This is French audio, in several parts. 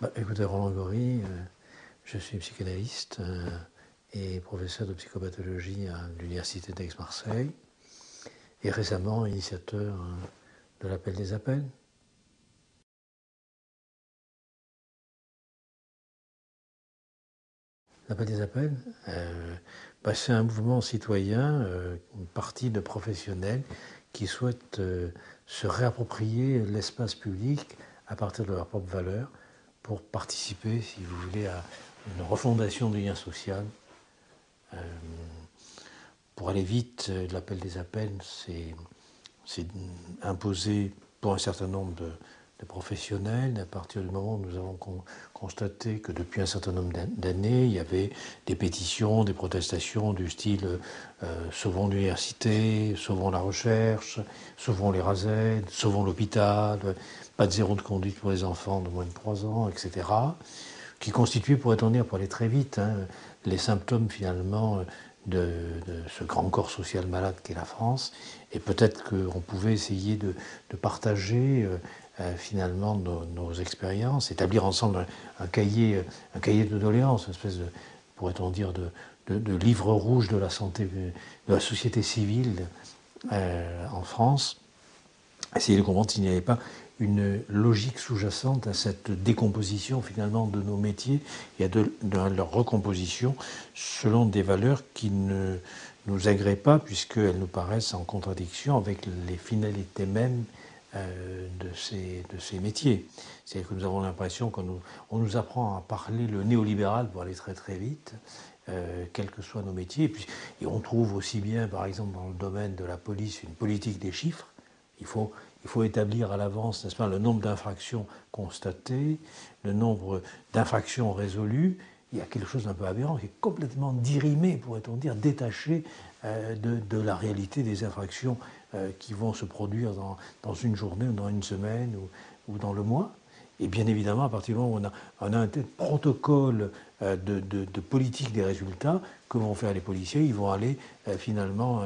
Écoutez, Roland Gori, je suis psychanalyste et professeur de psychopathologie à l'Université d'Aix-Marseille et récemment initiateur de l'appel des appels. L'appel des appels, c'est un mouvement citoyen, une partie de professionnels qui souhaitent se réapproprier l'espace public à partir de leurs propres valeurs pour participer, si vous voulez, à une refondation du lien social. Pour aller vite, l'appel des appels, c'est imposé pour un certain nombre de professionnels. À partir du moment où nous avons constaté que depuis un certain nombre d'années, il y avait des pétitions, des protestations du style sauvons l'université, sauvons la recherche, sauvons les RASED, sauvons l'hôpital, pas de zéro de conduite pour les enfants de moins de 3 ans, etc., qui constituaient, pourrait-on dire, pour aller très vite, les symptômes finalement de ce grand corps social malade qu'est la France. Et peut-être qu'on pouvait essayer de partager finalement nos expériences, établir ensemble un cahier de doléances, une espèce de, pourrait-on dire, de livre rouge de la santé, de la société civile en France. Essayer de comprendre s'il n'y avait pas une logique sous-jacente à cette décomposition finalement de nos métiers et de leur recomposition selon des valeurs qui ne nous agréent pas puisqu'elles nous paraissent en contradiction avec les finalités mêmes de ces métiers. C'est-à-dire que nous avons l'impression qu'on nous apprend à parler le néolibéral pour aller très très vite, quels que soient nos métiers. Et on trouve aussi bien, par exemple, dans le domaine de la police, une politique des chiffres. Il faut établir à l'avance, n'est-ce pas, le nombre d'infractions constatées, le nombre d'infractions résolues. Il y a quelque chose d'un peu aberrant qui est complètement dirimé, pourrait-on dire, détaché de la réalité des infractions qui vont se produire dans une journée ou dans une semaine ou dans le mois. Et bien évidemment, à partir du moment où on a un tel protocole de politique des résultats, que vont faire les policiers? Ils vont aller finalement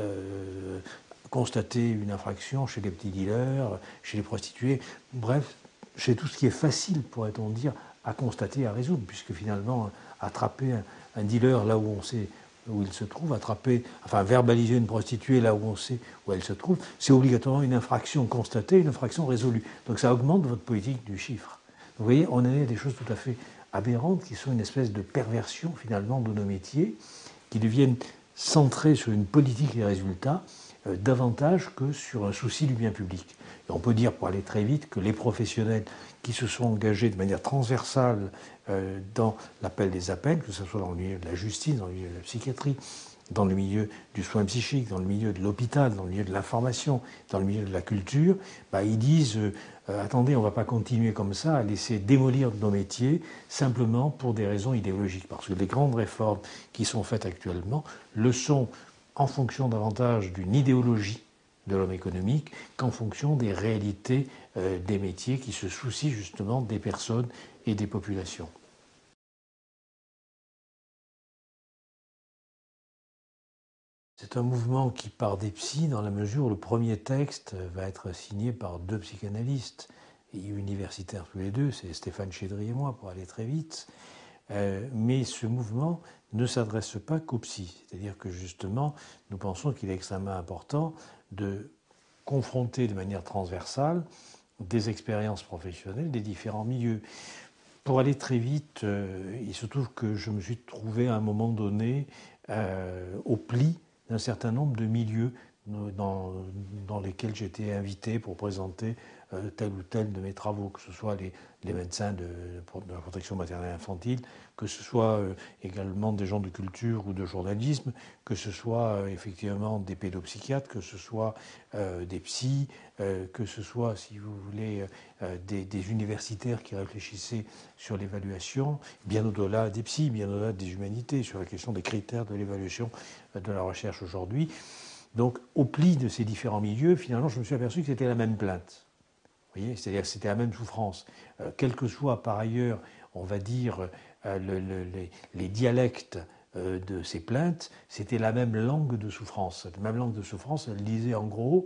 constater une infraction chez les petits dealers, chez les prostituées, bref, chez tout ce qui est facile, pourrait-on dire, à constater, à résoudre, puisque finalement, attraper un dealer là où on sait où il se trouve, verbaliser une prostituée là où on sait où elle se trouve, c'est obligatoirement une infraction constatée, une infraction résolue. Donc ça augmente votre politique du chiffre. Vous voyez, on est à des choses tout à fait aberrantes qui sont une espèce de perversion finalement de nos métiers, qui deviennent centrés sur une politique des résultats davantage que sur un souci du bien public. Et on peut dire, pour aller très vite, que les professionnels qui se sont engagés de manière transversale dans l'appel des appels, que ce soit dans le milieu de la justice, dans le milieu de la psychiatrie, dans le milieu du soin psychique, dans le milieu de l'hôpital, dans le milieu de l'information, dans le milieu de la culture, ils disent attendez, on ne va pas continuer comme ça à laisser démolir nos métiers simplement pour des raisons idéologiques. Parce que les grandes réformes qui sont faites actuellement le sont en fonction davantage d'une idéologie de l'homme économique qu'en fonction des réalités des métiers qui se soucient justement des personnes et des populations. C'est un mouvement qui part des psys dans la mesure où le premier texte va être signé par 2 psychanalystes et universitaires tous les deux, c'est Stéphane Chédri et moi pour aller très vite. Mais ce mouvement ne s'adresse pas qu'aux psys. C'est-à-dire que justement, nous pensons qu'il est extrêmement important de confronter de manière transversale des expériences professionnelles des différents milieux. Pour aller très vite, il se trouve que je me suis trouvé à un moment donné au pli d'un certain nombre de milieux dans lesquels j'étais invité pour présenter tel ou tel de mes travaux, que ce soit les médecins de la protection maternelle infantile, que ce soit également des gens de culture ou de journalisme, que ce soit effectivement des pédopsychiatres, que ce soit des psys, que ce soit, si vous voulez, des universitaires qui réfléchissaient sur l'évaluation, bien au-delà des psys, bien au-delà des humanités, sur la question des critères de l'évaluation de la recherche aujourd'hui. Donc, au pli de ces différents milieux, finalement, je me suis aperçu que c'était la même plainte. Vous voyez, c'est-à-dire que c'était la même souffrance. Quel que soit par ailleurs, on va dire, les dialectes de ces plaintes, c'était la même langue de souffrance. Cette même langue de souffrance, elle disait en gros,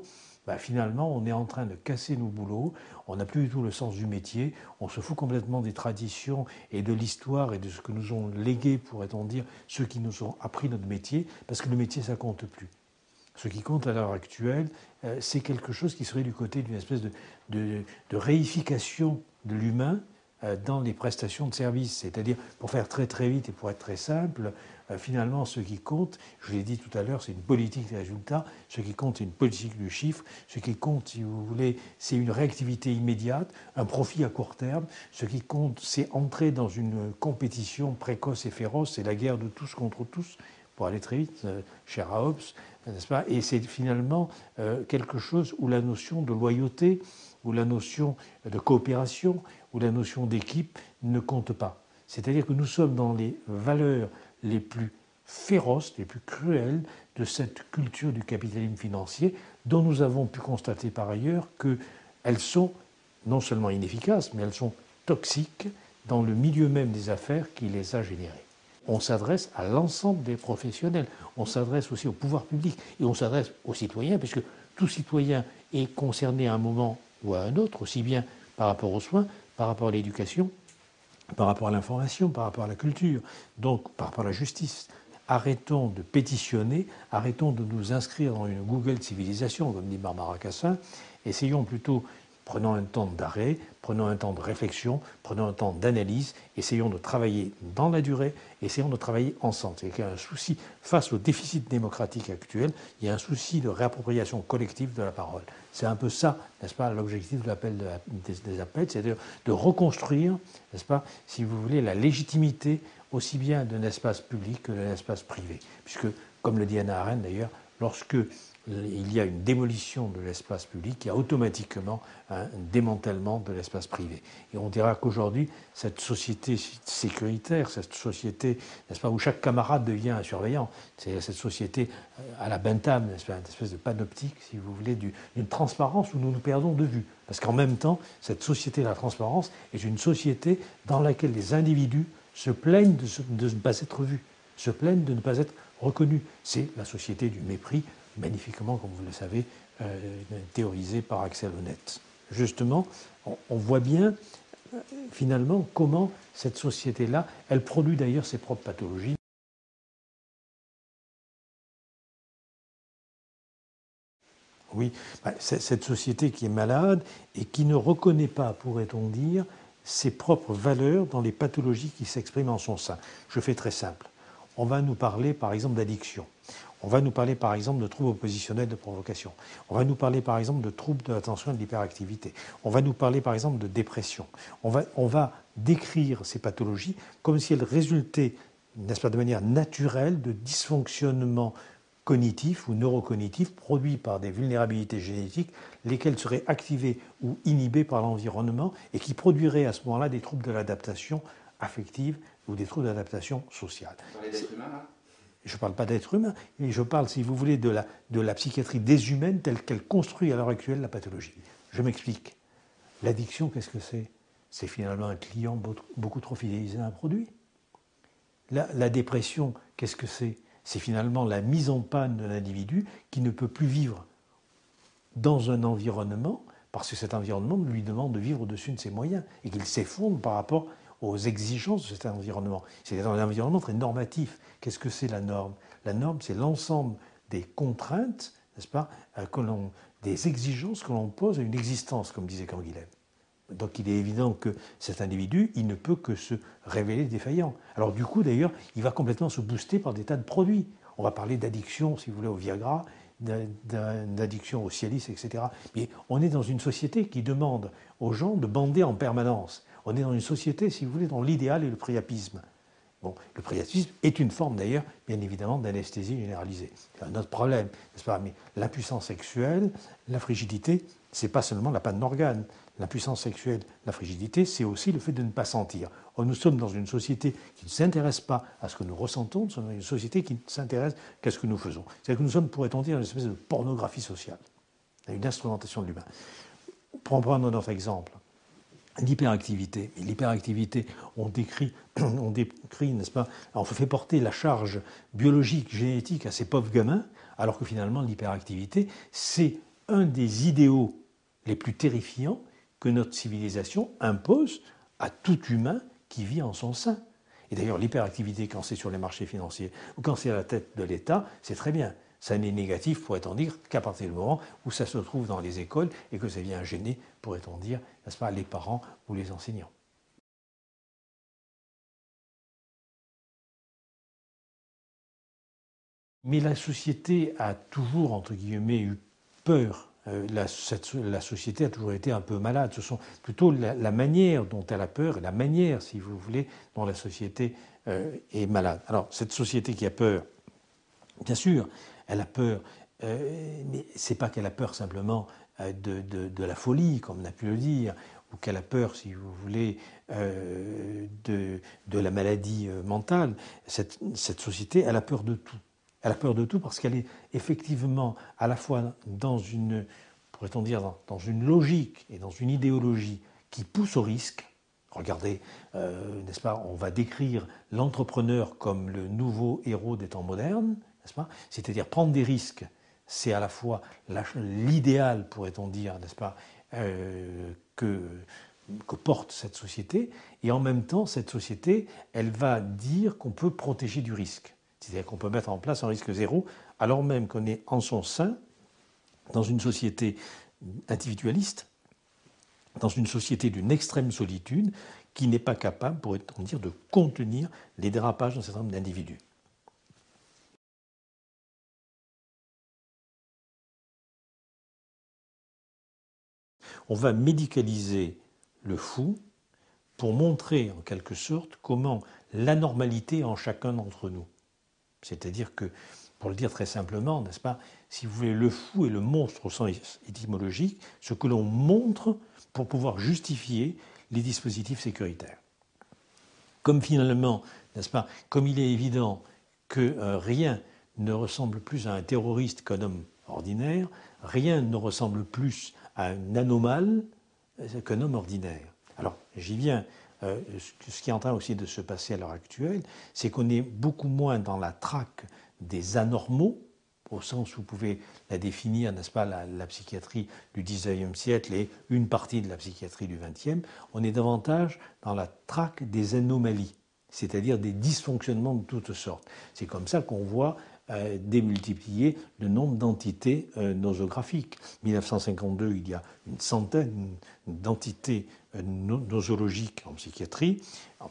finalement, on est en train de casser nos boulots, on n'a plus du tout le sens du métier, on se fout complètement des traditions et de l'histoire et de ce que nous ont légué, pourrait-on dire, ceux qui nous ont appris notre métier, parce que le métier, ça compte plus. Ce qui compte à l'heure actuelle, c'est quelque chose qui serait du côté d'une espèce de réification de l'humain dans les prestations de services. C'est-à-dire, pour faire très très vite et pour être très simple, finalement, ce qui compte, je l'ai dit tout à l'heure, c'est une politique des résultats, ce qui compte, c'est une politique du chiffre, ce qui compte, si vous voulez, c'est une réactivité immédiate, un profit à court terme, ce qui compte, c'est entrer dans une compétition précoce et féroce, c'est la guerre de tous contre tous, pour aller très vite, cher à Hobbes, n'est-ce pas? Et c'est finalement quelque chose où la notion de loyauté, où la notion de coopération, où la notion d'équipe ne compte pas. C'est-à-dire que nous sommes dans les valeurs les plus féroces, les plus cruelles de cette culture du capitalisme financier, dont nous avons pu constater par ailleurs qu'elles sont non seulement inefficaces, mais elles sont toxiques dans le milieu même des affaires qui les a générées. On s'adresse à l'ensemble des professionnels, on s'adresse aussi au pouvoir public et on s'adresse aux citoyens, puisque tout citoyen est concerné à un moment ou à un autre, aussi bien par rapport aux soins, par rapport à l'éducation, par rapport à l'information, par rapport à la culture, donc par rapport à la justice. Arrêtons de pétitionner, arrêtons de nous inscrire dans une Google civilisation, comme dit Barbara Cassin, essayons plutôt, prenons un temps d'arrêt, prenons un temps de réflexion, prenons un temps d'analyse, essayons de travailler dans la durée, essayons de travailler ensemble. C'est qu'il y a un souci, face au déficit démocratique actuel, il y a un souci de réappropriation collective de la parole. C'est un peu ça, n'est-ce pas, l'objectif de l'appel des appels, c'est-à-dire de reconstruire, n'est-ce pas, si vous voulez, la légitimité aussi bien d'un espace public que d'un espace privé. Puisque, comme le dit Hannah Arendt d'ailleurs, lorsque il y a une démolition de l'espace public, il y a automatiquement un démantèlement de l'espace privé. Et on dira qu'aujourd'hui, cette société sécuritaire, cette société, n'est-ce pas, où chaque camarade devient un surveillant, c'est cette société à la Bentham, n'est-ce pas, une espèce de panoptique, si vous voulez, d'une transparence où nous nous perdons de vue. Parce qu'en même temps, cette société de la transparence est une société dans laquelle les individus se plaignent de ne pas être vus, se plaignent de ne pas être reconnus. C'est la société du mépris, magnifiquement, comme vous le savez, théorisé par Axel Honneth. Justement, on voit bien, finalement, comment cette société-là, elle produit d'ailleurs ses propres pathologies. Oui, cette société qui est malade et qui ne reconnaît pas, pourrait-on dire, ses propres valeurs dans les pathologies qui s'expriment en son sein. Je fais très simple. On va nous parler, par exemple, d'addiction. On va nous parler par exemple de troubles oppositionnels de provocation. On va nous parler par exemple de troubles de l'attention et de l'hyperactivité. On va nous parler par exemple de dépression. On va décrire ces pathologies comme si elles résultaient, n'est-ce pas, de manière naturelle de dysfonctionnements cognitifs ou neurocognitifs produits par des vulnérabilités génétiques, lesquelles seraient activées ou inhibées par l'environnement et qui produiraient à ce moment-là des troubles de l'adaptation affective ou des troubles d'adaptation sociale. Vous parlez d'être humain, là ? Je ne parle pas d'être humain, mais je parle, si vous voulez, de la psychiatrie déshumaine telle qu'elle construit à l'heure actuelle la pathologie. Je m'explique. L'addiction, qu'est-ce que c'est? C'est finalement un client beaucoup trop fidélisé à un produit. La dépression, qu'est-ce que c'est? C'est finalement la mise en panne de l'individu qui ne peut plus vivre dans un environnement parce que cet environnement lui demande de vivre au-dessus de ses moyens et qu'il s'effondre par rapport aux exigences de cet environnement. C'est un environnement très normatif. Qu'est-ce que c'est la norme? La norme, c'est l'ensemble des contraintes, n'est-ce pas, des exigences que l'on pose à une existence, comme disait Canguilhem. Donc il est évident que cet individu, il ne peut que se révéler défaillant. Alors du coup, d'ailleurs, il va complètement se booster par des tas de produits. On va parler d'addiction, si vous voulez, au Viagra, d'addiction au Cialis, etc. Mais on est dans une société qui demande aux gens de bander en permanence. On est dans une société, si vous voulez, dont l'idéal est le priapisme. Bon, le priapisme est une forme d'ailleurs, bien évidemment, d'anesthésie généralisée. C'est un autre problème, n'est-ce pas? Mais l'impuissance sexuelle, la frigidité, c'est pas seulement la panne d'organes. L'impuissance sexuelle, la frigidité, c'est aussi le fait de ne pas sentir. Or, nous sommes dans une société qui ne s'intéresse pas à ce que nous ressentons, nous sommes dans une société qui ne s'intéresse qu'à ce que nous faisons. C'est-à-dire que nous sommes, pourrait-on dire, une espèce de pornographie sociale, une instrumentation de l'humain. Pour en prendre un autre exemple, l'hyperactivité. Et l'hyperactivité, on décrit, n'est-ce pas, on fait porter la charge biologique, génétique à ces pauvres gamins, alors que finalement l'hyperactivité, c'est un des idéaux les plus terrifiants que notre civilisation impose à tout humain qui vit en son sein. Et d'ailleurs, l'hyperactivité, quand c'est sur les marchés financiers ou quand c'est à la tête de l'État, c'est très bien. Ça n'est négatif, pourrait-on dire, qu'à partir du moment où ça se trouve dans les écoles et que ça vient gêner, pourrait-on dire, n'est-ce pas, les parents ou les enseignants. Mais la société a toujours, entre guillemets, eu peur. La société a toujours été un peu malade. Ce sont plutôt la manière dont elle a peur et la manière, si vous voulez, dont la société est malade. Alors, cette société qui a peur, bien sûr, elle a peur, mais ce n'est pas qu'elle a peur simplement de la folie, comme on a pu le dire, ou qu'elle a peur, si vous voulez, de la maladie mentale. Cette société, elle a peur de tout. Elle a peur de tout parce qu'elle est effectivement à la fois dans une, pourrait-on dire, dans une logique et dans une idéologie qui pousse au risque. Regardez, n'est-ce pas, on va décrire l'entrepreneur comme le nouveau héros des temps modernes, n'est-ce pas? C'est-à-dire prendre des risques, c'est à la fois l'idéal, pourrait-on dire, n'est-ce pas, que porte cette société, et en même temps, cette société, elle va dire qu'on peut protéger du risque. C'est-à-dire qu'on peut mettre en place un risque zéro, alors même qu'on est en son sein, dans une société individualiste, dans une société d'une extrême solitude, qui n'est pas capable, pourrait-on dire, de contenir les dérapages d'un certain nombre d'individus. On va médicaliser le fou pour montrer en quelque sorte comment l'anormalité est en chacun d'entre nous. C'est-à-dire que, pour le dire très simplement, n'est-ce pas, si vous voulez, le fou est le monstre au sens étymologique, ce que l'on montre pour pouvoir justifier les dispositifs sécuritaires. Comme finalement, n'est-ce pas, comme il est évident que rien ne ressemble plus à un terroriste qu'un homme ordinaire, rien ne ressemble plus à un anomale qu'un homme ordinaire. Alors, j'y viens. Ce qui est en train aussi de se passer à l'heure actuelle, c'est qu'on est beaucoup moins dans la traque des anormaux, au sens où vous pouvez la définir, n'est-ce pas, la psychiatrie du XIXe siècle et une partie de la psychiatrie du XXe, on est davantage dans la traque des anomalies, c'est-à-dire des dysfonctionnements de toutes sortes. C'est comme ça qu'on voit démultiplier le nombre d'entités nosographiques. 1952, il y a une centaine d'entités nosologiques en psychiatrie. En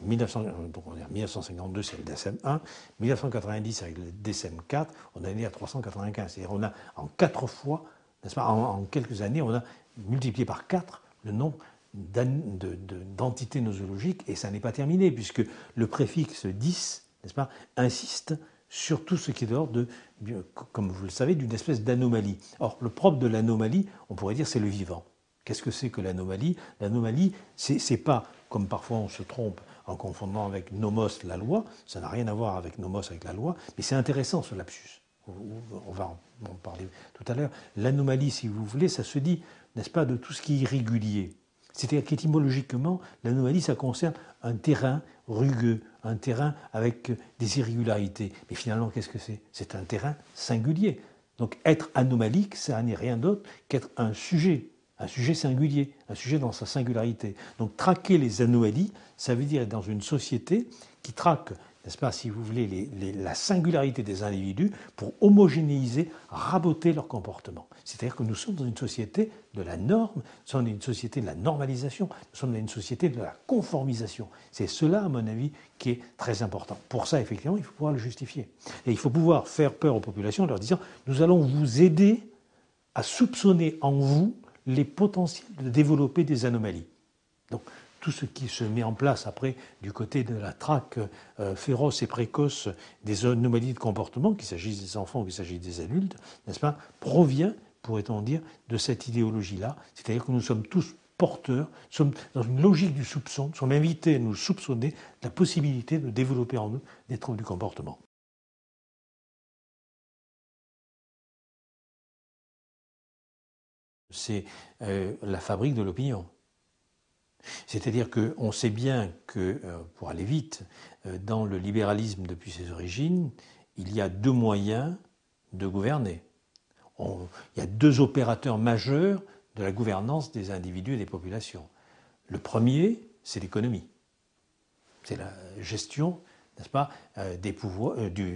1952, c'est le DSM-1. 1990, avec le DSM-4, on est allé à 395. C'est-à-dire on a en 4 fois, n'est-ce pas, en quelques années, on a multiplié par 4 le nombre d'entités nosologiques, et ça n'est pas terminé, puisque le préfixe 10, n'est-ce pas, insiste sur tout ce qui est dehors de, comme vous le savez, d'une espèce d'anomalie. Or, le propre de l'anomalie, on pourrait dire, c'est le vivant. Qu'est-ce que c'est que l'anomalie? L'anomalie, c'est pas, comme parfois on se trompe en confondant avec nomos la loi, ça n'a rien à voir avec nomos avec la loi, mais c'est intéressant ce lapsus. On va en parler tout à l'heure. L'anomalie, si vous voulez, ça se dit, n'est-ce pas, de tout ce qui est irrégulier. C'est-à-dire qu'étymologiquement, l'anomalie, ça concerne un terrain rugueux, un terrain avec des irrégularités. Mais finalement, qu'est-ce que c'est? C'est un terrain singulier. Donc être anomalique, ça n'est rien d'autre qu'être un sujet singulier, un sujet dans sa singularité. Donc traquer les anomalies, ça veut dire être dans une société qui traque, n'est-ce pas, si vous voulez, la singularité des individus pour homogénéiser, raboter leur comportement. C'est-à-dire que nous sommes dans une société de la norme, nous sommes dans une société de la normalisation, nous sommes dans une société de la conformisation. C'est cela, à mon avis, qui est très important. Pour ça, effectivement, il faut pouvoir le justifier. Et il faut pouvoir faire peur aux populations en leur disant « nous allons vous aider à soupçonner en vous les potentiels de développer des anomalies ». Donc, tout ce qui se met en place après du côté de la traque féroce et précoce des anomalies de comportement, qu'il s'agisse des enfants ou qu'il s'agisse des adultes, n'est-ce pas, provient, pourrait-on dire, de cette idéologie-là. C'est-à-dire que nous sommes tous porteurs, nous sommes dans une logique du soupçon, nous sommes invités à nous soupçonner de la possibilité de développer en nous des troubles du comportement. C'est la fabrique de l'opinion. C'est-à-dire qu'on sait bien que, pour aller vite, dans le libéralisme depuis ses origines, il y a deux moyens de gouverner. il y a deux opérateurs majeurs de la gouvernance des individus et des populations. Le premier, c'est l'économie. C'est la gestion, n'est-ce pas, des pouvoirs,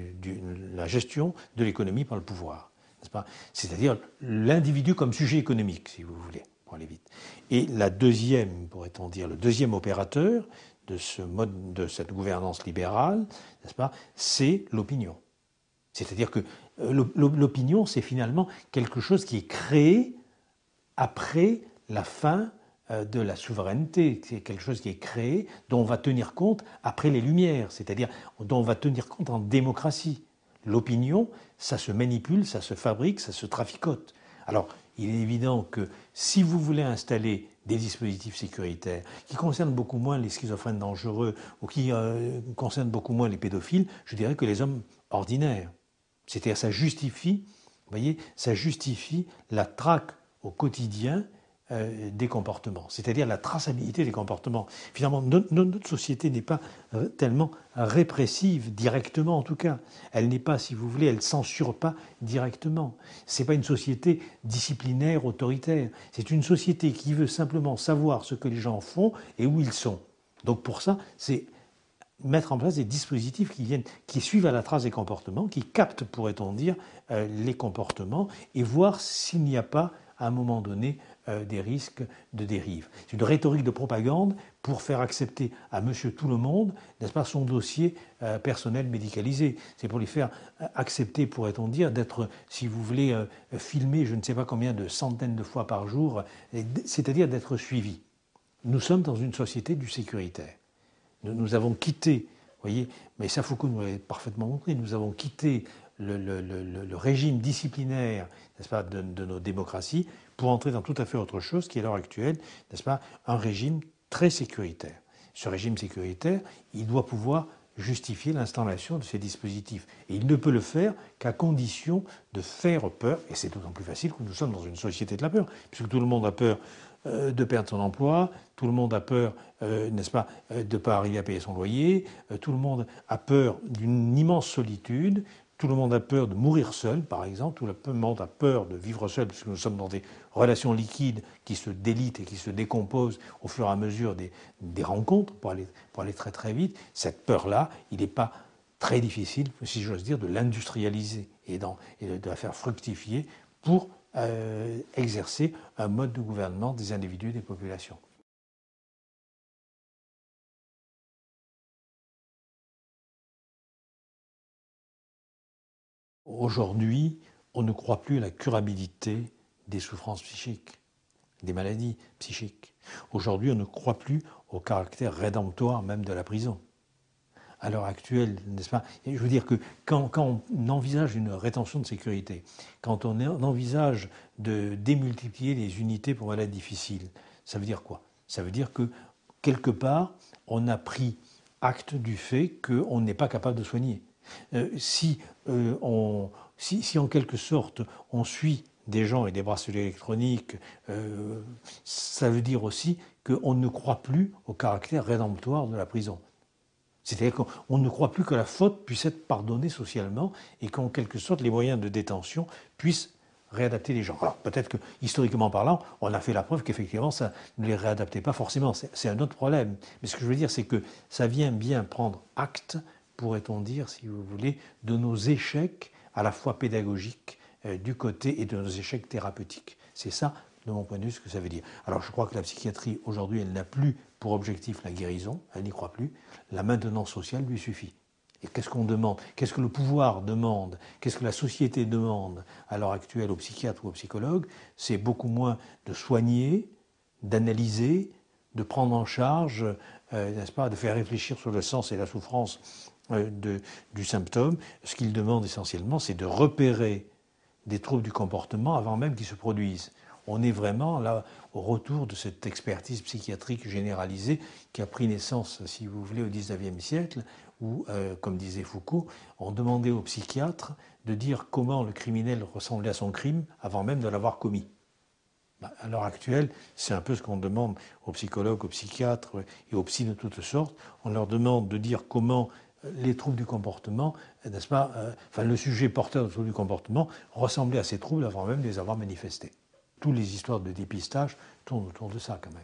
la gestion de l'économie par le pouvoir, n'est-ce pas? C'est-à-dire l'individu comme sujet économique, si vous voulez, pour aller vite. Et la deuxième, pourrait-on dire, le deuxième opérateur de ce mode, de cette gouvernance libérale, n'est-ce pas, c'est l'opinion. C'est-à-dire que l'opinion, c'est finalement quelque chose qui est créé après la fin de la souveraineté. C'est quelque chose qui est créé, dont on va tenir compte après les Lumières, c'est-à-dire dont on va tenir compte en démocratie. L'opinion, ça se manipule, ça se fabrique, ça se traficote. Alors, il est évident que si vous voulez installer des dispositifs sécuritaires qui concernent beaucoup moins les schizophrènes dangereux ou qui concernent beaucoup moins les pédophiles, je dirais que les hommes ordinaires. C'est-à-dire ça justifie, vous voyez, ça justifie la traque au quotidien des comportements, c'est-à-dire la traçabilité des comportements. Finalement, notre société n'est pas tellement répressive, directement en tout cas. Elle n'est pas, si vous voulez, elle ne censure pas directement. Ce n'est pas une société disciplinaire, autoritaire. C'est une société qui veut simplement savoir ce que les gens font et où ils sont. Donc pour ça, c'est mettre en place des dispositifs qui suivent à la trace des comportements, qui captent, pourrait-on dire, les comportements et voir s'il n'y a pas, à un moment donné, des risques de dérive. C'est une rhétorique de propagande pour faire accepter à monsieur tout le monde, n'est-ce pas, son dossier personnel médicalisé. C'est pour lui faire accepter, pourrait-on dire, d'être, si vous voulez, filmé je ne sais pas combien de centaines de fois par jour, c'est-à-dire d'être suivi. Nous sommes dans une société du sécuritaire. Nous avons quitté, vous voyez, mais ça Foucault nous l'avait parfaitement montré, nous avons quitté le régime disciplinaire, n'est-ce pas, de nos démocraties pour entrer dans tout à fait autre chose qui est à l'heure actuelle, n'est-ce pas, un régime très sécuritaire. Ce régime sécuritaire, il doit pouvoir justifier l'installation de ces dispositifs. Et il ne peut le faire qu'à condition de faire peur, et c'est d'autant plus facile que nous sommes dans une société de la peur, puisque tout le monde a peur de perdre son emploi, tout le monde a peur, n'est-ce pas, de ne pas arriver à payer son loyer, tout le monde a peur d'une immense solitude, tout le monde a peur de mourir seul, par exemple, tout le monde a peur de vivre seul, puisque nous sommes dans des relations liquides qui se délitent et qui se décomposent au fur et à mesure des rencontres, pour aller très très vite. Cette peur-là, il n'est pas très difficile, si j'ose dire, de l'industrialiser et de la faire fructifier pour exercer un mode de gouvernement des individus et des populations. Aujourd'hui, on ne croit plus à la curabilité des souffrances psychiques, des maladies psychiques. Aujourd'hui, on ne croit plus au caractère rédemptoire même de la prison. À l'heure actuelle, n'est-ce pas? Et je veux dire que quand on envisage une rétention de sécurité, quand on envisage de démultiplier les unités pour malades difficiles, ça veut dire quoi? Ça veut dire que, quelque part, on a pris acte du fait qu'on n'est pas capable de soigner. Si en quelque sorte on suit des gens et des bracelets électroniques, ça veut dire aussi qu'on ne croit plus au caractère rédemptoire de la prison. C'est-à-dire qu'on ne croit plus que la faute puisse être pardonnée socialement et qu'en quelque sorte les moyens de détention puissent réadapter les gens. Alors peut-être que, historiquement parlant, on a fait la preuve qu'effectivement ça ne les réadaptait pas forcément. C'est un autre problème. Mais ce que je veux dire, c'est que ça vient bien prendre acte, pourrait-on dire, si vous voulez, de nos échecs à la fois pédagogiques du côté et de nos échecs thérapeutiques. C'est ça, de mon point de vue, ce que ça veut dire. Alors je crois que la psychiatrie, aujourd'hui, elle n'a plus pour objectif la guérison, elle n'y croit plus. La maintenance sociale lui suffit. Et qu'est-ce qu'on demande? Qu'est-ce que le pouvoir demande? Qu'est-ce que la société demande à l'heure actuelle aux psychiatres ou aux psychologues? C'est beaucoup moins de soigner, d'analyser, de prendre en charge, n'est-ce pas, de faire réfléchir sur le sens et la souffrance du symptôme. Ce qu'ils demandent essentiellement, c'est de repérer des troubles du comportement avant même qu'ils se produisent. On est vraiment là au retour de cette expertise psychiatrique généralisée qui a pris naissance, si vous voulez, au XIXe siècle, où, comme disait Foucault, on demandait aux psychiatres de dire comment le criminel ressemblait à son crime avant même de l'avoir commis. À l'heure actuelle, c'est un peu ce qu'on demande aux psychologues, aux psychiatres et aux psys de toutes sortes. On leur demande de dire comment les troubles du comportement, n'est-ce pas, enfin le sujet porteur de troubles du comportement ressemblait à ces troubles avant même de les avoir manifestés. Toutes les histoires de dépistage tournent autour de ça quand même.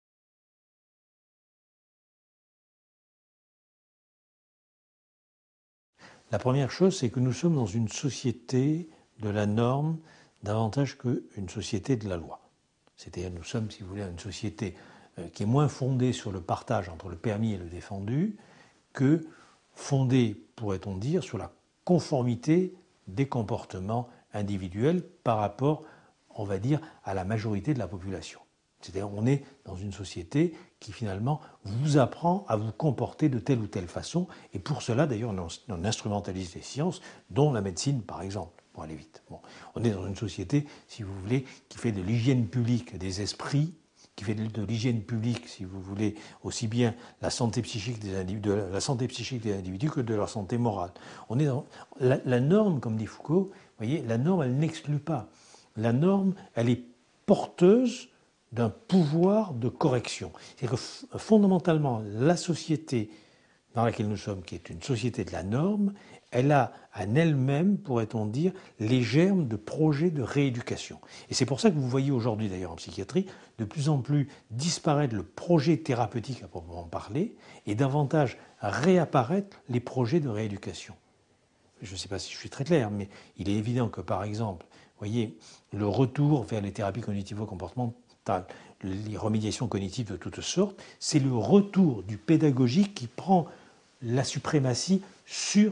La première chose, c'est que nous sommes dans une société de la norme davantage qu'une société de la loi. C'est-à-dire nous sommes, si vous voulez, une société qui est moins fondée sur le partage entre le permis et le défendu que fondée, pourrait-on dire, sur la conformité des comportements individuels par rapport, on va dire, à la majorité de la population. C'est-à-dire on est dans une société qui finalement vous apprend à vous comporter de telle ou telle façon, et pour cela d'ailleurs on instrumentalise les sciences, dont la médecine par exemple, pour aller vite. Bon. On est dans une société, si vous voulez, qui fait de l'hygiène publique des esprits, qui fait de l'hygiène publique, si vous voulez, aussi bien la santé psychique des individus, de la santé psychique des individus que de leur santé morale. On est dans la norme, comme dit Foucault, vous voyez, la norme elle n'exclut pas. La norme, elle est porteuse d'un pouvoir de correction. C'est-à-dire que fondamentalement, la société dans laquelle nous sommes, qui est une société de la norme, elle a en elle-même, pourrait-on dire, les germes de projets de rééducation. Et c'est pour ça que vous voyez aujourd'hui, d'ailleurs en psychiatrie, de plus en plus disparaître le projet thérapeutique à proprement parler, et davantage réapparaître les projets de rééducation. Je ne sais pas si je suis très clair, mais il est évident que, par exemple, vous voyez, le retour vers les thérapies cognitivo-comportementales, les remédiations cognitives de toutes sortes, c'est le retour du pédagogique qui prend la suprématie sur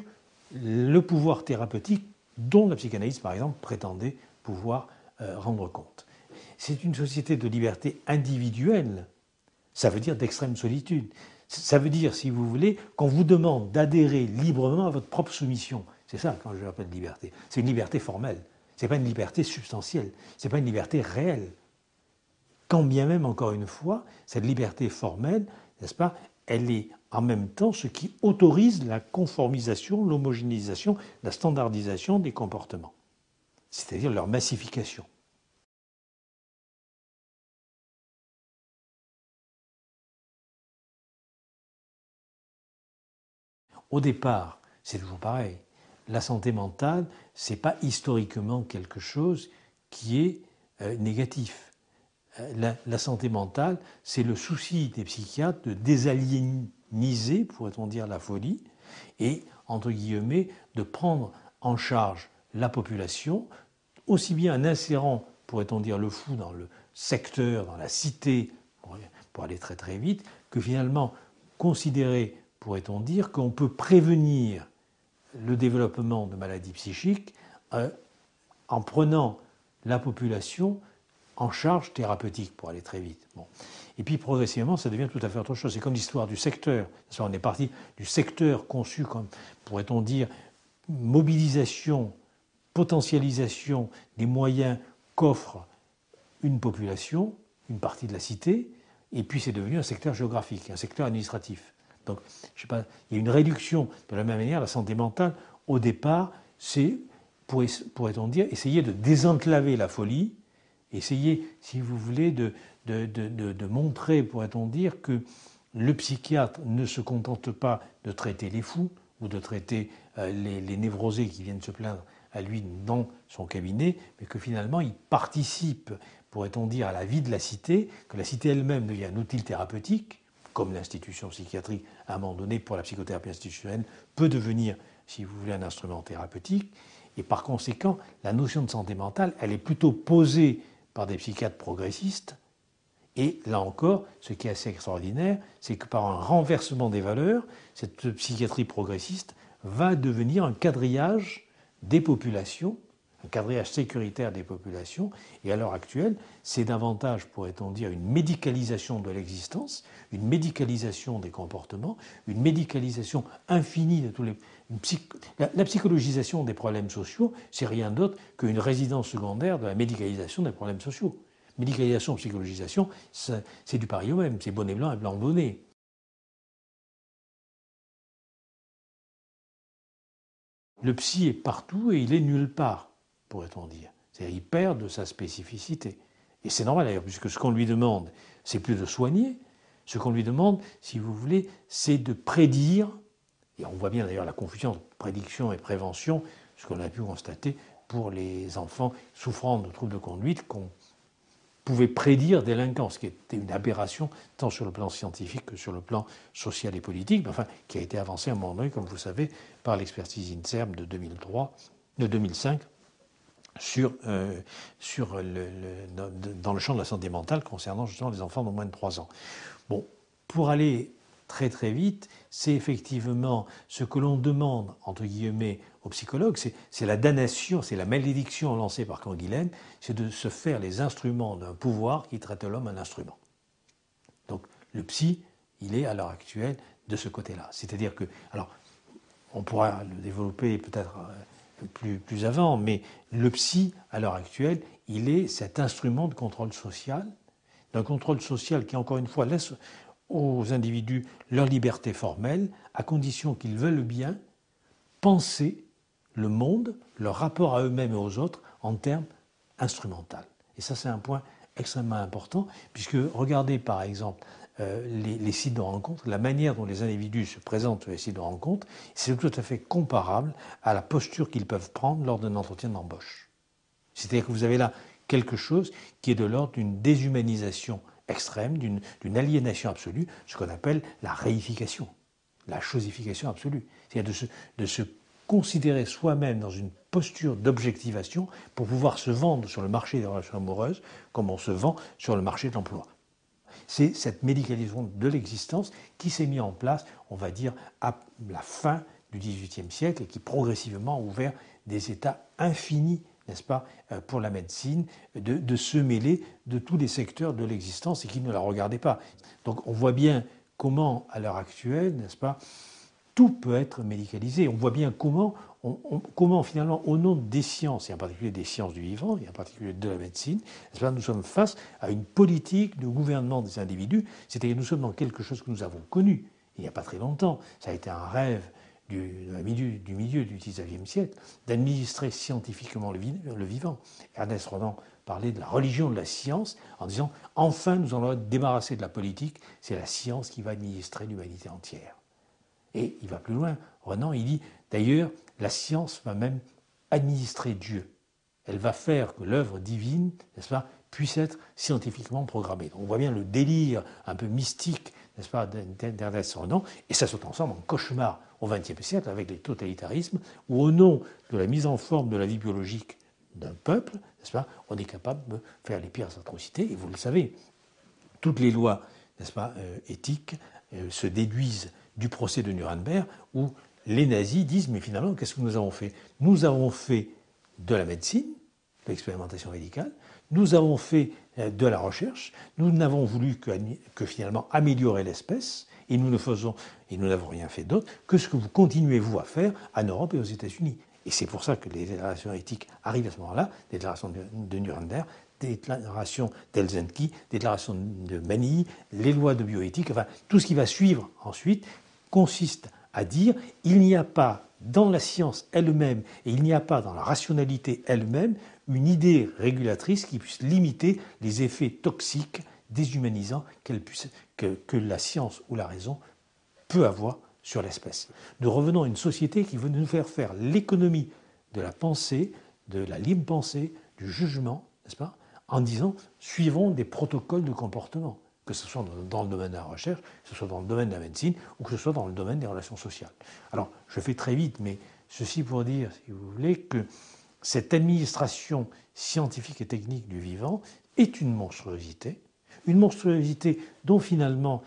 le pouvoir thérapeutique dont la psychanalyse, par exemple, prétendait pouvoir rendre compte. C'est une société de liberté individuelle, ça veut dire d'extrême solitude. Ça veut dire, si vous voulez, qu'on vous demande d'adhérer librement à votre propre soumission. C'est ça quand je l'appelle liberté. C'est une liberté formelle. Ce n'est pas une liberté substantielle. Ce n'est pas une liberté réelle. Quand bien même, encore une fois, cette liberté formelle, n'est-ce pas, elle est en même temps ce qui autorise la conformisation, l'homogénéisation, la standardisation des comportements, c'est-à-dire leur massification. Au départ, c'est toujours pareil. La santé mentale, ce n'est pas historiquement quelque chose qui est négatif. La santé mentale, c'est le souci des psychiatres de désaliéniser, pourrait-on dire, la folie, et, entre guillemets, de prendre en charge la population, aussi bien en insérant, pourrait-on dire, le fou dans le secteur, dans la cité, pour aller très très vite, que finalement considérer, pourrait-on dire, qu'on peut prévenir le développement de maladies psychiques en prenant la population en charge thérapeutique, pour aller très vite. Bon. Et puis progressivement, ça devient tout à fait autre chose. C'est comme l'histoire du secteur. On est parti du secteur conçu comme, pourrait-on dire, mobilisation, potentialisation des moyens qu'offre une population, une partie de la cité, et puis c'est devenu un secteur géographique, un secteur administratif. Donc, je sais pas, il y a une réduction. De la même manière, la santé mentale, au départ, c'est, pourrait-on dire, essayer de désenclaver la folie, essayer, si vous voulez, de montrer, pourrait-on dire, que le psychiatre ne se contente pas de traiter les fous ou de traiter les névrosés qui viennent se plaindre à lui dans son cabinet, mais que finalement il participe, pourrait-on dire, à la vie de la cité, que la cité elle-même devient un outil thérapeutique, comme l'institution psychiatrique, à un moment donné, pour la psychothérapie institutionnelle, peut devenir, si vous voulez, un instrument thérapeutique. Et par conséquent, la notion de santé mentale, elle est plutôt posée par des psychiatres progressistes. Et là encore, ce qui est assez extraordinaire, c'est que par un renversement des valeurs, cette psychiatrie progressiste va devenir un quadrillage des populations, un quadrillage sécuritaire des populations. Et à l'heure actuelle, c'est davantage, pourrait-on dire, une médicalisation de l'existence, une médicalisation des comportements, une médicalisation infinie de tous les... La psychologisation des problèmes sociaux, c'est rien d'autre qu'une résidence secondaire de la médicalisation des problèmes sociaux. Médicalisation, psychologisation, c'est du pareil au même, c'est bonnet blanc et blanc bonnet. Le psy est partout et il est nulle part, pourrait-on dire. C'est-à-dire qu'il perd de sa spécificité. Et c'est normal d'ailleurs, puisque ce qu'on lui demande, c'est plus de soigner. Ce qu'on lui demande, si vous voulez, c'est de prédire Et on voit bien d'ailleurs la confusion entre prédiction et prévention, ce qu'on a pu constater pour les enfants souffrant de troubles de conduite qu'on pouvait prédire délinquance, ce qui était une aberration tant sur le plan scientifique que sur le plan social et politique, mais enfin qui a été avancé à un moment donné, comme vous le savez, par l'expertise INSERM de 2005, dans le champ de la santé mentale concernant justement les enfants de moins de 3 ans. Bon, pour aller très très vite, c'est effectivement ce que l'on demande, entre guillemets, aux psychologues, c'est la damnation, c'est la malédiction lancée par Canguilhem, c'est de se faire les instruments d'un pouvoir qui traite l'homme un instrument. Donc le psy, il est à l'heure actuelle de ce côté-là. C'est-à-dire que, alors, on pourra le développer peut-être plus avant, mais le psy, à l'heure actuelle, il est cet instrument de contrôle social, d'un contrôle social qui, encore une fois, laisse aux individus leur liberté formelle, à condition qu'ils veulent bien penser le monde, leur rapport à eux-mêmes et aux autres, en termes instrumentaux. Et ça, c'est un point extrêmement important, puisque regardez par exemple les sites de rencontre, la manière dont les individus se présentent sur les sites de rencontre, c'est tout à fait comparable à la posture qu'ils peuvent prendre lors d'un entretien d'embauche. C'est-à-dire que vous avez là quelque chose qui est de l'ordre d'une déshumanisation extrême, d'une aliénation absolue, ce qu'on appelle la réification, la chosification absolue. C'est-à-dire de se considérer soi-même dans une posture d'objectivation pour pouvoir se vendre sur le marché des relations amoureuses comme on se vend sur le marché de l'emploi. C'est cette médicalisation de l'existence qui s'est mise en place, on va dire, à la fin du XVIIIe siècle et qui progressivement a ouvert des états infinis, n'est-ce pas, pour la médecine, de se mêler de tous les secteurs de l'existence et qui ne la regardaient pas. Donc on voit bien comment, à l'heure actuelle, n'est-ce pas, tout peut être médicalisé. On voit bien comment finalement, au nom des sciences, et en particulier des sciences du vivant, et en particulier de la médecine, nous sommes face à une politique de gouvernement des individus, c'est-à-dire que nous sommes dans quelque chose que nous avons connu il n'y a pas très longtemps. Ça a été un rêve du milieu du XIXe siècle, d'administrer scientifiquement le vivant. Ernest Renan parlait de la religion de la science en disant « Enfin, nous allons être débarrassés de la politique, c'est la science qui va administrer l'humanité entière ». Et il va plus loin. Renan, il dit, d'ailleurs, la science va même administrer Dieu. Elle va faire que l'œuvre divine, n'est-ce pas, puisse être scientifiquement programmée. Donc on voit bien le délire un peu mystique, n'est-ce pas, d'Ernest Renan, et ça se transforme en cauchemar au XXe siècle avec les totalitarismes, où au nom de la mise en forme de la vie biologique d'un peuple, n'est-ce pas, on est capable de faire les pires atrocités, et vous le savez, toutes les lois, n'est-ce pas, éthiques se déduisent du procès de Nuremberg, où les nazis disent, mais finalement, qu'est-ce que nous avons fait? Nous avons fait de la médecine, de l'expérimentation médicale, nous avons fait de la recherche, nous n'avons voulu que finalement améliorer l'espèce, et nous n'avons rien fait d'autre que ce que vous continuez, vous, à faire en Europe et aux États-Unis. Et c'est pour ça que les déclarations éthiques arrivent à ce moment-là, les déclarations de Nuremberg, déclaration d'Helsinki, déclaration de Manille, les lois de bioéthique, enfin, tout ce qui va suivre ensuite consiste à dire il n'y a pas dans la science elle-même et il n'y a pas dans la rationalité elle-même une idée régulatrice qui puisse limiter les effets toxiques, déshumanisants que la science ou la raison peut avoir sur l'espèce. Nous revenons à une société qui veut nous faire l'économie de la pensée, de la libre pensée, du jugement, n'est-ce pas, en disant suivons des protocoles de comportement, que ce soit dans le domaine de la recherche, que ce soit dans le domaine de la médecine ou que ce soit dans le domaine des relations sociales. Alors, je fais très vite, mais ceci pour dire, si vous voulez, que cette administration scientifique et technique du vivant est une monstruosité dont finalement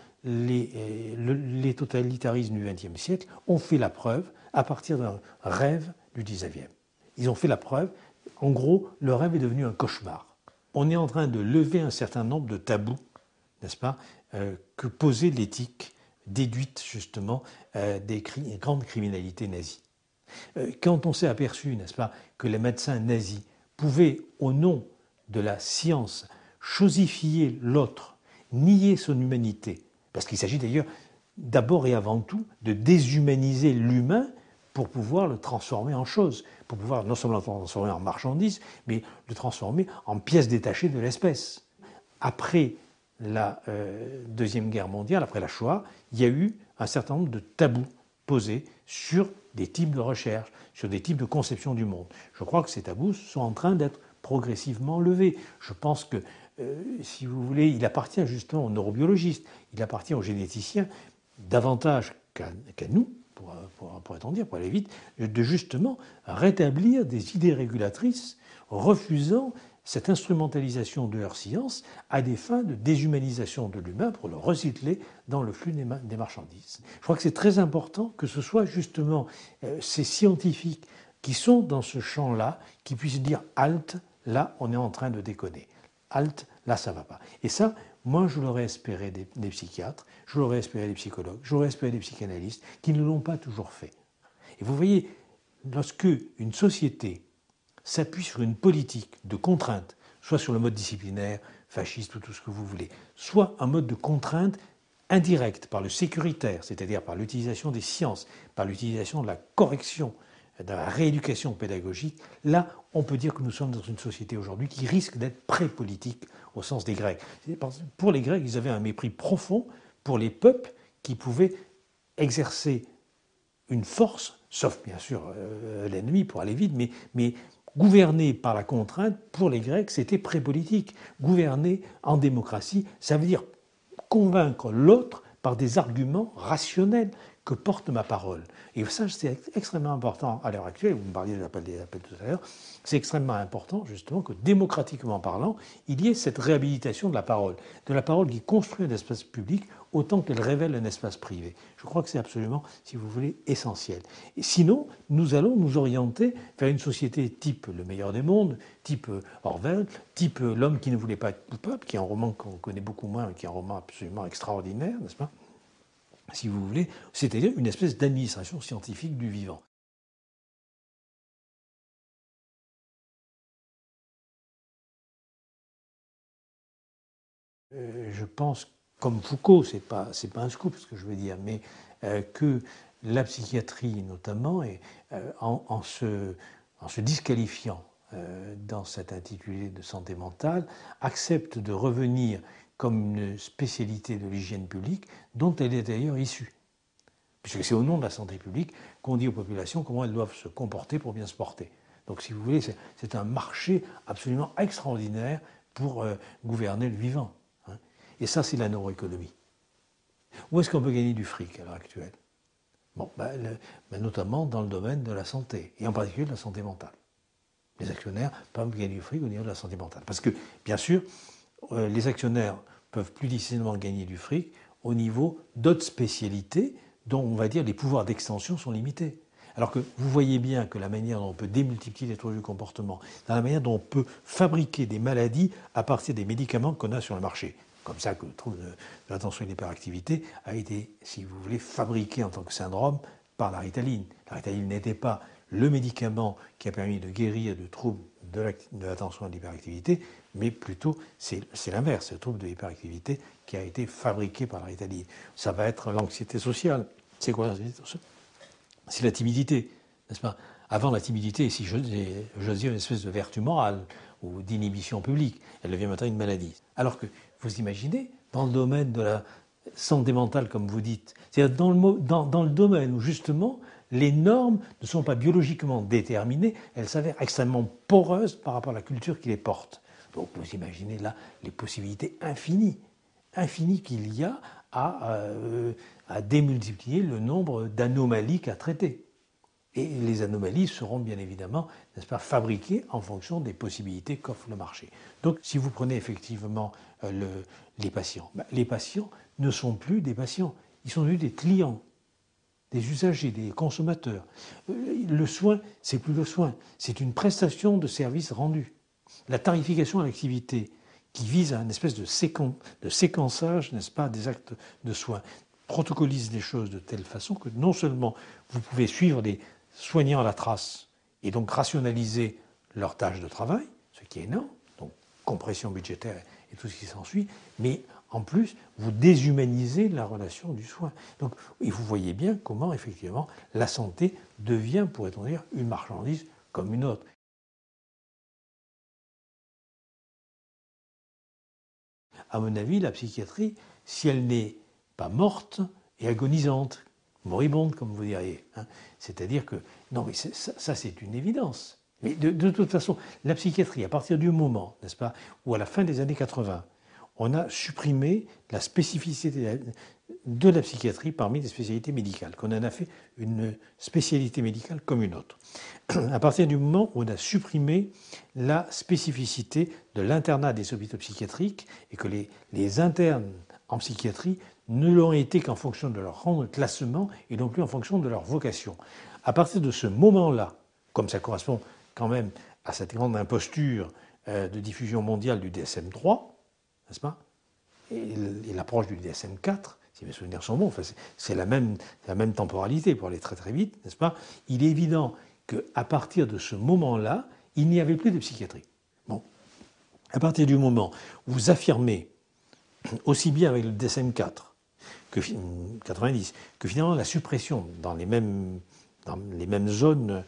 les totalitarismes du XXe siècle ont fait la preuve à partir d'un rêve du XIXe. Ils ont fait la preuve, en gros, le rêve est devenu un cauchemar. On est en train de lever un certain nombre de tabous, n'est-ce pas, que posait l'éthique déduite justement des grandes criminalités nazies. Quand on s'est aperçu, n'est-ce pas, que les médecins nazis pouvaient, au nom de la science, chosifier l'autre, nier son humanité, parce qu'il s'agit d'ailleurs d'abord et avant tout de déshumaniser l'humain pour pouvoir le transformer en chose, pour pouvoir non seulement le transformer en marchandise, mais le transformer en pièce détachée de l'espèce. Après la Deuxième Guerre mondiale, après la Shoah, il y a eu un certain nombre de tabous posés sur des types de recherche, sur des types de conception du monde. Je crois que ces tabous sont en train d'être progressivement levés. Je pense que, si vous voulez, il appartient justement aux neurobiologistes, il appartient aux généticiens, davantage qu'à nous, pourrait-on dire, pour aller vite, de justement rétablir des idées régulatrices, refusant cette instrumentalisation de leur science à des fins de déshumanisation de l'humain pour le recycler dans le flux des marchandises. Je crois que c'est très important que ce soit justement ces scientifiques qui sont dans ce champ-là qui puissent dire « halte, là on est en train de déconner ». Halte, là ça ne va pas. Et ça, moi je l'aurais espéré des psychiatres, je l'aurais espéré des psychologues, je l'aurais espéré des psychanalystes qui ne l'ont pas toujours fait. Et vous voyez, lorsque une société s'appuie sur une politique de contrainte, soit sur le mode disciplinaire, fasciste ou tout ce que vous voulez, soit un mode de contrainte indirect par le sécuritaire, c'est-à-dire par l'utilisation des sciences, par l'utilisation de la correction, de la rééducation pédagogique, là, on peut dire que nous sommes dans une société aujourd'hui qui risque d'être pré-politique au sens des Grecs. Pour les Grecs, ils avaient un mépris profond pour les peuples qui pouvaient exercer une force, sauf bien sûr l'ennemi pour aller vite, mais gouverner par la contrainte, pour les Grecs, c'était pré-politique. Gouverner en démocratie, ça veut dire convaincre l'autre par des arguments rationnels que porte ma parole. Et ça, c'est extrêmement important à l'heure actuelle. Vous me parliez de l'appel des appels tout à l'heure. C'est extrêmement important, justement, que démocratiquement parlant, il y ait cette réhabilitation de la parole qui construit un espace public autant qu'elle révèle un espace privé. Je crois que c'est absolument, si vous voulez, essentiel. Et sinon, nous allons nous orienter vers une société type Le Meilleur des Mondes, type Orwell, type L'Homme qui ne voulait pas être coupable, qui est un roman qu'on connaît beaucoup moins, qui est un roman absolument extraordinaire, n'est-ce pas ? Si vous voulez, c'est-à-dire une espèce d'administration scientifique du vivant. Je pense, comme Foucault, c'est pas un scoop ce que je veux dire, mais que la psychiatrie notamment, en se disqualifiant dans cet intitulé de santé mentale, accepte de revenir comme une spécialité de l'hygiène publique dont elle est d'ailleurs issue. Puisque c'est au nom de la santé publique qu'on dit aux populations comment elles doivent se comporter pour bien se porter. Donc si vous voulez, c'est un marché absolument extraordinaire pour gouverner le vivant. Hein. Et ça, c'est la neuroéconomie. Où est-ce qu'on peut gagner du fric à l'heure actuelle? Bon, notamment dans le domaine de la santé, et en particulier de la santé mentale. Les actionnaires peuvent gagner du fric au niveau de la santé mentale. Parce que, bien sûr, les actionnaires peuvent plus difficilement gagner du fric au niveau d'autres spécialités dont, on va dire, les pouvoirs d'extension sont limités. Alors que vous voyez bien que la manière dont on peut démultiplier les troubles du comportement, dans la manière dont on peut fabriquer des maladies à partir des médicaments qu'on a sur le marché, comme ça que le trouble de l'attention et de l'hyperactivité a été, si vous voulez, fabriqué en tant que syndrome par la Ritaline. La Ritaline n'était pas le médicament qui a permis de guérir de troubles de l'attention et de l'hyperactivité, mais plutôt c'est l'inverse, c'est le trouble de l'hyperactivité qui a été fabriqué par la Ritaline. Ça va être l'anxiété sociale. C'est quoi l'anxiété sociale? C'est la timidité, n'est-ce pas? Avant la timidité, si j'ose dire, une espèce de vertu morale ou d'inhibition publique, elle devient maintenant une maladie. Alors que, vous imaginez, dans le domaine de la santé mentale, comme vous dites, c'est-à-dire dans le domaine où justement les normes ne sont pas biologiquement déterminées, elles s'avèrent extrêmement poreuses par rapport à la culture qui les porte. Donc vous imaginez là les possibilités infinies qu'il y a à démultiplier le nombre d'anomalies qu'à traiter. Et les anomalies seront bien évidemment, n'est-ce pas, fabriquées en fonction des possibilités qu'offre le marché. Donc si vous prenez effectivement les patients, les patients ne sont plus des patients, ils sont devenus des clients, des usagers, des consommateurs. Le soin, c'est plus le soin, c'est une prestation de service rendu. La tarification à l'activité qui vise à une espèce de séquençage, n'est-ce pas, des actes de soins, protocolise les choses de telle façon que non seulement vous pouvez suivre des soignants à la trace et donc rationaliser leurs tâches de travail, ce qui est énorme, donc compression budgétaire et tout ce qui s'ensuit, mais en plus, vous déshumanisez la relation du soin. Donc, et vous voyez bien comment, effectivement, la santé devient, pourrait-on dire, une marchandise comme une autre. À mon avis, la psychiatrie, si elle n'est pas morte, est agonisante. moribonde, comme vous diriez. Hein. C'est-à-dire que, non mais ça c'est une évidence. Mais de toute façon, la psychiatrie, à partir du moment, n'est-ce pas, où à la fin des années 80, on a supprimé la spécificité de la psychiatrie parmi les spécialités médicales, qu'on en a fait une spécialité médicale comme une autre. À partir du moment où on a supprimé la spécificité de l'internat des hôpitaux psychiatriques et que les internes en psychiatrie ne l'ont été qu'en fonction de leur rang de classement et non plus en fonction de leur vocation. À partir de ce moment-là, comme ça correspond quand même à cette grande imposture de diffusion mondiale du DSM-3, n'est-ce pas, et l'approche du DSM-4, si mes souvenirs sont bons, enfin, c'est la même temporalité pour aller très très vite, n'est-ce pas, il est évident qu'à partir de ce moment-là, il n'y avait plus de psychiatrie. Bon. À partir du moment où vous affirmez, aussi bien avec le DSM-4 que 90, que finalement la suppression dans les mêmes zones,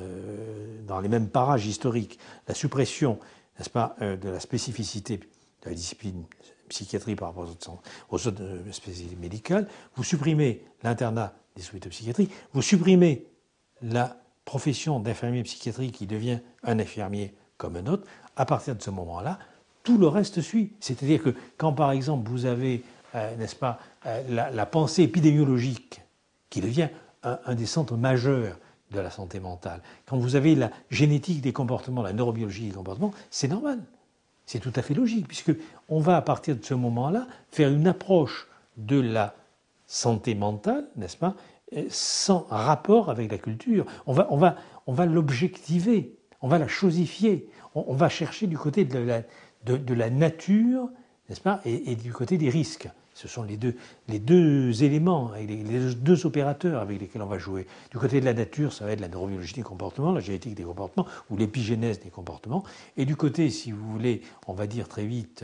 dans les mêmes parages historiques, la suppression, n'est-ce pas, de la spécificité de la discipline psychiatrie par rapport aux autres spécialités médicales, vous supprimez l'internat des hôpitaux psychiatriques, vous supprimez la profession d'infirmier psychiatrique qui devient un infirmier comme un autre. À partir de ce moment-là, tout le reste suit. C'est-à-dire que quand, par exemple, vous avez, n'est-ce pas, la pensée épidémiologique qui devient un des centres majeurs de la santé mentale, quand vous avez la génétique des comportements, la neurobiologie des comportements, c'est normal. C'est tout à fait logique, puisqu'on va, à partir de ce moment-là, faire une approche de la santé mentale, n'est-ce pas, sans rapport avec la culture. On va l'objectiver, on va la chosifier, on va chercher du côté de la nature, n'est-ce pas, et du côté des risques. Ce sont les deux éléments, les deux opérateurs avec lesquels on va jouer. Du côté de la nature, ça va être la neurobiologie des comportements, la génétique des comportements ou l'épigénèse des comportements. Et du côté, si vous voulez, on va dire très vite,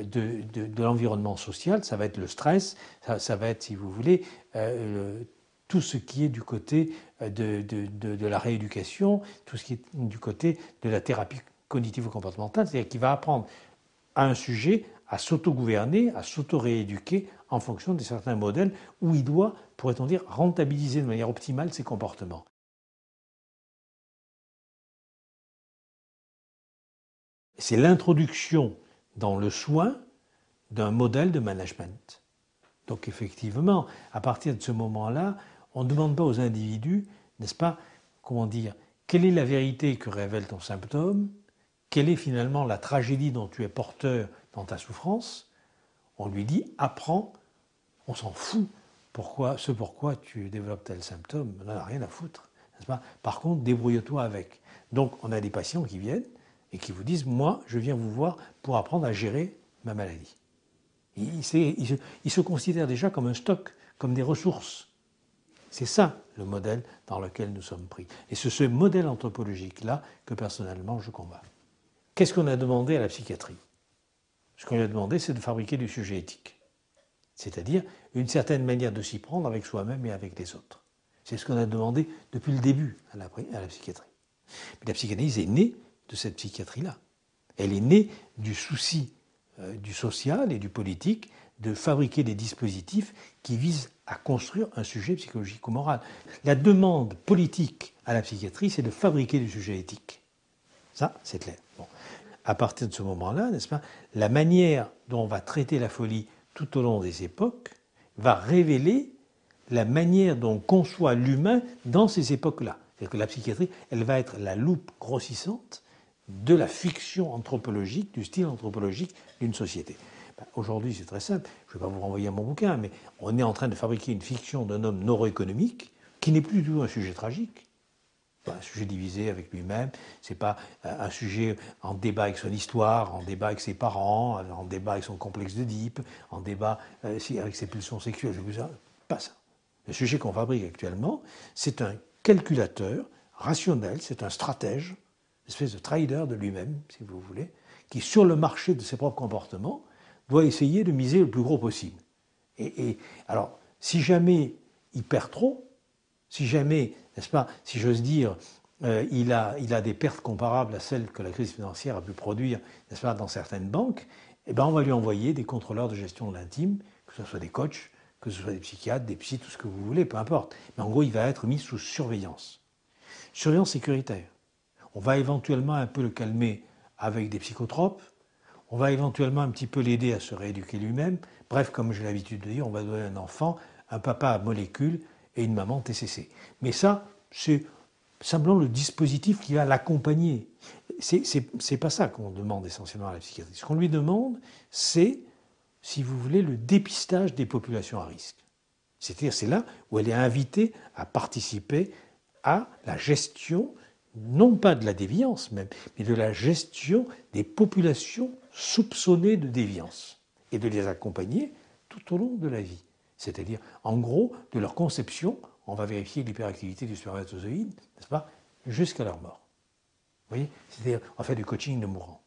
de l'environnement social, ça va être le stress, ça va être, si vous voulez, tout ce qui est du côté de la rééducation, tout ce qui est du côté de la thérapie cognitivo-comportementale, c'est-à-dire qu'il va apprendre à un sujet à s'auto-gouverner, à s'auto-rééduquer en fonction de certains modèles où il doit, pourrait-on dire, rentabiliser de manière optimale ses comportements. C'est l'introduction dans le soin d'un modèle de management. Donc effectivement, à partir de ce moment-là, on ne demande pas aux individus, n'est-ce pas, comment dire, quelle est la vérité que révèle ton symptôme, quelle est finalement la tragédie dont tu es porteur dans ta souffrance. On lui dit, apprends, on s'en fout, pourquoi tu développes tel symptôme, on n'en a rien à foutre, n'est-ce pas. Par contre, débrouille-toi avec. Donc on a des patients qui viennent et qui vous disent, moi, je viens vous voir pour apprendre à gérer ma maladie. Il se considère déjà comme un stock, comme des ressources. C'est ça le modèle dans lequel nous sommes pris. Et c'est ce modèle anthropologique-là que personnellement je combats. Qu'est-ce qu'on a demandé à la psychiatrie? Ce qu'on lui a demandé, c'est de fabriquer du sujet éthique. C'est-à-dire une certaine manière de s'y prendre avec soi-même et avec les autres. C'est ce qu'on a demandé depuis le début à la psychiatrie. Mais la psychanalyse est née de cette psychiatrie-là. Elle est née du souci du social et du politique de fabriquer des dispositifs qui visent à construire un sujet psychologique ou moral. La demande politique à la psychiatrie, c'est de fabriquer du sujet éthique. Ça, c'est clair. Bon. À partir de ce moment-là, n'est-ce pas, la manière dont on va traiter la folie tout au long des époques va révéler la manière dont on conçoit l'humain dans ces époques-là. C'est-à-dire que la psychiatrie, elle va être la loupe grossissante de la fiction anthropologique, du style anthropologique d'une société. Aujourd'hui, c'est très simple. Je ne vais pas vous renvoyer à mon bouquin, mais on est en train de fabriquer une fiction d'un homme neuroéconomique qui n'est plus du tout un sujet tragique. Un sujet divisé avec lui-même, c'est pas un sujet en débat avec son histoire, en débat avec ses parents, en débat avec son complexe d'Oedipe, en débat avec ses pulsions sexuelles, pas ça. Le sujet qu'on fabrique actuellement, c'est un calculateur rationnel, c'est un stratège, une espèce de trader de lui-même, si vous voulez, qui, sur le marché de ses propres comportements, doit essayer de miser le plus gros possible. Et alors, si jamais il perd trop, si jamais, n'est-ce pas, si j'ose dire, il a des pertes comparables à celles que la crise financière a pu produire, n'est-ce pas, dans certaines banques, eh ben on va lui envoyer des contrôleurs de gestion de l'intime, que ce soit des coachs, que ce soit des psychiatres, des psys, tout ce que vous voulez, peu importe. Mais en gros, il va être mis sous surveillance. Surveillance sécuritaire. On va éventuellement un peu le calmer avec des psychotropes. On va éventuellement un petit peu l'aider à se rééduquer lui-même. Bref, comme j'ai l'habitude de dire, on va donner un enfant, un papa à molécules et une maman TCC. Mais ça, c'est simplement le dispositif qui va l'accompagner. C'est pas ça qu'on demande essentiellement à la psychiatrie. Ce qu'on lui demande, c'est, si vous voulez, le dépistage des populations à risque. C'est-à-dire, c'est là où elle est invitée à participer à la gestion, non pas de la déviance même, mais de la gestion des populations soupçonnées de déviance et de les accompagner tout au long de la vie. C'est-à-dire, en gros, de leur conception, on va vérifier l'hyperactivité du spermatozoïde, n'est-ce pas, jusqu'à leur mort. Vous voyez, c'est-à-dire, on fait du coaching de mourant.